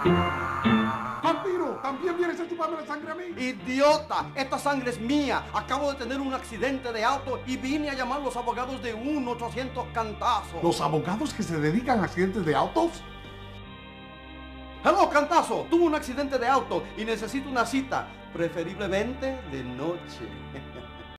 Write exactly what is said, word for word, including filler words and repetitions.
¡Vampiro! ¿También vienes a chuparme la sangre a mí? ¡Idiota! Esta sangre es mía. Acabo de tener un accidente de auto y vine a llamar a los abogados de uno ochocientos Cantazo. ¿Los abogados que se dedican a accidentes de autos? ¡Hello, Cantazo! Tuve un accidente de auto y necesito una cita, preferiblemente de noche.